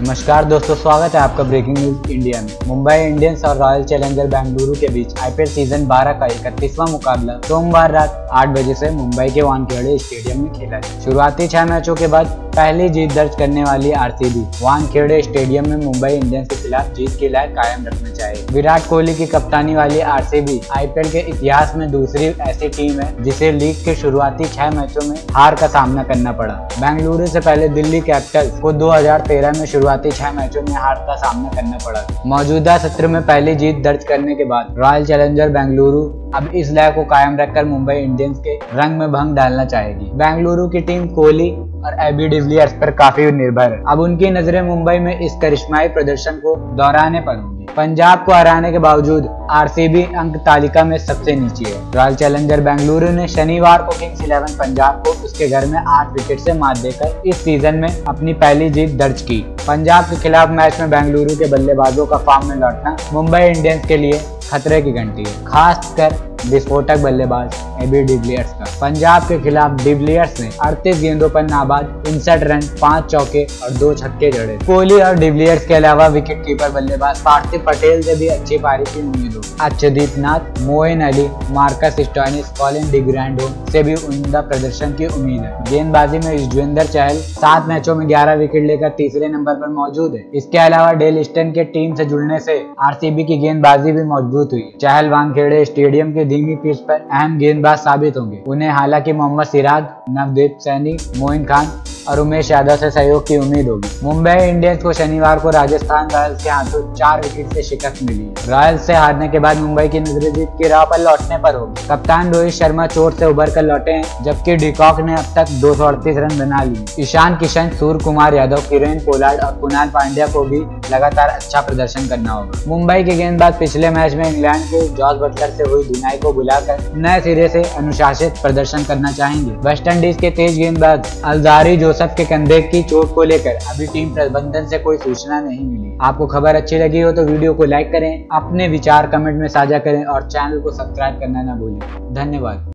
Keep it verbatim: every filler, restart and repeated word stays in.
नमस्कार दोस्तों, स्वागत है आपका ब्रेकिंग न्यूज इंडिया में। मुंबई इंडियंस और रॉयल चैलेंजर बेंगलुरु के बीच आईपीएल सीजन बारह का इकतीसवां मुकाबला सोमवार रात आठ बजे से मुंबई के वानखेड़े स्टेडियम में खेला गया। शुरुआती छह मैचों के बाद पहली जीत दर्ज करने वाली आरसीबी वानखेड़े स्टेडियम में मुंबई इंडियंस के खिलाफ जीत की लहर कायम रखना चाहिए। विराट कोहली की कप्तानी वाली आरसीबी आईपीएल के इतिहास में दूसरी ऐसी टीम है जिसे लीग के शुरुआती छह मैचों में हार का सामना करना पड़ा। बेंगलुरु से पहले दिल्ली कैपिटल्स को दो हजार तेरह में शुरुआती छह मैचों में हार का सामना करना पड़ा। मौजूदा सत्र में पहली जीत दर्ज करने के बाद रॉयल चैलेंजर बेंगलुरु अब इस लय को कायम रखकर मुंबई इंडियंस के रंग में भंग डालना चाहेगी। बेंगलुरु की टीम कोहली और एबी डिविलियर्स पर काफी निर्भर है। अब उनकी नजरें मुंबई में इस करिश्माई प्रदर्शन को दोहराने पर होंगी। पंजाब को हराने के बावजूद आरसीबी अंक तालिका में सबसे नीचे है। रॉयल चैलेंजर बेंगलुरु ने शनिवार को किंग्स इलेवन पंजाब को उसके घर में आठ विकेट से मात देकर इस सीजन में अपनी पहली जीत दर्ज की। पंजाब के खिलाफ मैच में बेंगलुरु के बल्लेबाजों का फॉर्म में लौटना मुंबई इंडियंस के लिए खतरे की घंटी है, खासकर विस्फोटक बल्लेबाज एबी डिविलियर्स का। पंजाब के खिलाफ डिविलियर्स ने अड़तीस गेंदों पर नाबाद उनसठ रन, पांच चौके और दो छक्के जड़े। कोहली और डिविलियर्स के अलावा विकेट कीपर बल्लेबाज पार्थिव पटेल से भी अच्छी पारी की उम्मीद होगी। Arshdeep Nath, Moeen Ali, Marcus Stoinis, Colin de Grandhomme से भी उम्दा प्रदर्शन की उम्मीद है। गेंदबाजी में युजवेंद्र चहल सात मैचों में ग्यारह विकेट लेकर तीसरे नंबर पर मौजूद है। इसके अलावा डेल स्टेन के टीम से जुड़ने से आरसीबी की गेंदबाजी भी मजबूत हुई। चहल वानखेड़े स्टेडियम के धीमी पिच पर अहम गेंदबाज साबित होंगे। उन्हें हालांकि मोहम्मद सिराज, नवदीप सैनी, मोइन खान और उमेश यादव से सहयोग की उम्मीद होगी। मुंबई इंडियंस को शनिवार को राजस्थान रॉयल्स के हाथों चार विकेट से शिकस्त मिली। रॉयल्स से हारने के बाद मुंबई की नजरें जीत की राह पर लौटने पर होगी। कप्तान रोहित शर्मा चोट से उभर कर लौटे हैं, जबकि कॉक ने अब तक दो सौ अड़तीस रन बना लिए। ईशान किशन, सूर्य कुमार यादव, कीरोन पोलार्ड और कुणाल पांड्या को भी लगातार अच्छा प्रदर्शन करना होगा। मुंबई के गेंदबाज पिछले मैच में इंग्लैंड के जॉस बटलर से हुई धुनाई को बुलाकर नए सिरे से अनुशासित प्रदर्शन करना चाहेंगे। वेस्टइंडीज के तेज गेंदबाज अल्जारी जोसेफ के कंधे की चोट को लेकर अभी टीम प्रबंधन से कोई सूचना नहीं मिली। आपको खबर अच्छी लगी हो तो वीडियो को लाइक करें, अपने विचार कमेंट में साझा करें और चैनल को सब्सक्राइब करना ना भूलें। धन्यवाद।